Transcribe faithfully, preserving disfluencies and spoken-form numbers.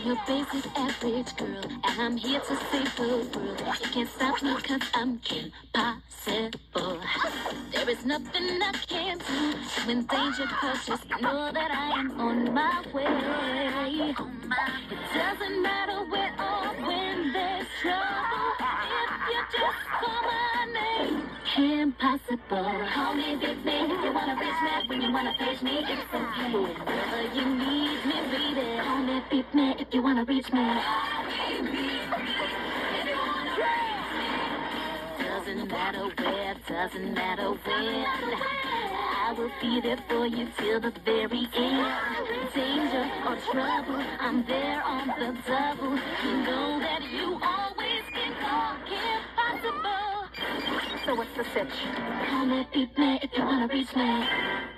your basic average girl, and I'm here to save the world. You can't stop me cause I'm impossible. There is nothing I can't do. When danger comes, just know that I am on my way. It doesn't matter where or when there's trouble. If you just call my name, impossible. Call me Big Man if you wanna reach me. When you wanna page me, it's okay. Whenever you need me, baby. Call me Big Man if you wanna reach me. Doesn't matter where, doesn't matter when. I will be there for you till the very end. Danger or trouble, I'm there on the double. You know that you always can call impossible. So what's the sitch? Call me Big Man if you wanna reach me.